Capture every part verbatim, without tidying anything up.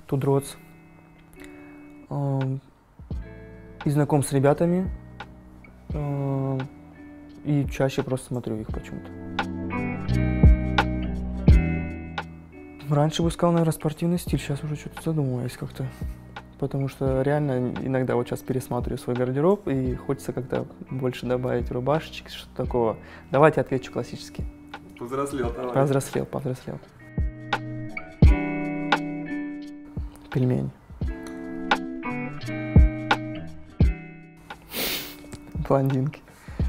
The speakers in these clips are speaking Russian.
Тудроц. И знаком с ребятами. И чаще просто смотрю их почему-то. Раньше бы сказал, наверное, спортивный стиль, сейчас уже что-то задумываюсь как-то. Потому что реально иногда вот сейчас пересматриваю свой гардероб и хочется как-то больше добавить рубашечек, что-то такого. Давайте отвечу классически. Повзрослел, товарищ. Повзрослел, повзрослел. Пельмень. Блондинки.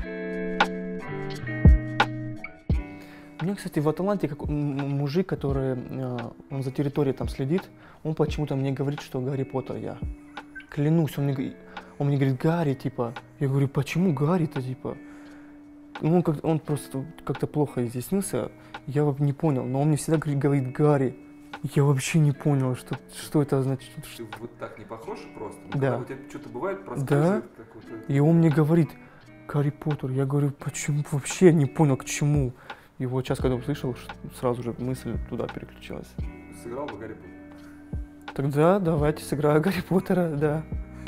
Мне, кстати, в Аталанте как мужик, который он за территорией там следит, он почему-то мне говорит, что Гарри Поттер я. Клянусь, он мне, он мне говорит, Гарри, типа. Я говорю, почему Гарри-то, типа? Он, как, он просто как-то плохо изъяснился, я не понял, но он мне всегда говорит, говорит Гарри. Я вообще не понял, что, что это значит. Ты вот так не похож просто? Ну, да. У тебя что-то бывает, да. И он мне говорит, Гарри Поттер. Я говорю, почему? Вообще не понял, к чему. И вот сейчас, когда услышал, сразу же мысль туда переключилась. Сыграл бы Гарри Поттер? Тогда давайте сыграю Гарри Поттера, да.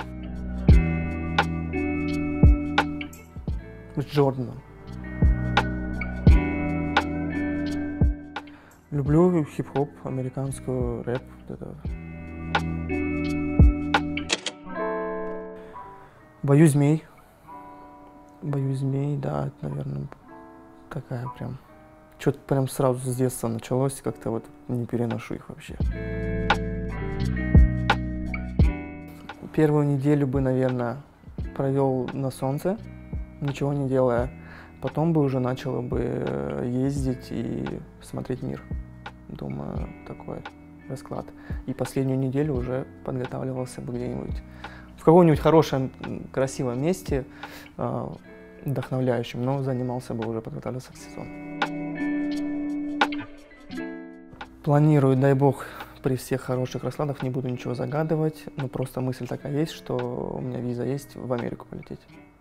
С Джорданом. Люблю хип-хоп, американскую рэп. Вот это. Боюсь змей. Боюсь змей, да, это, наверное, такая прям... Что-то прям сразу с детства началось, как-то вот не переношу их вообще. Первую неделю бы, наверное, провел на солнце, ничего не делая. Потом бы уже начал бы ездить и смотреть мир. Думаю, такой расклад. И последнюю неделю уже подготавливался бы где-нибудь в каком-нибудь хорошем, красивом месте, вдохновляющем, но занимался бы уже, подготовился к сезону. Планирую, дай бог, при всех хороших раскладах, не буду ничего загадывать, но просто мысль такая есть, что у меня виза есть в Америку полететь.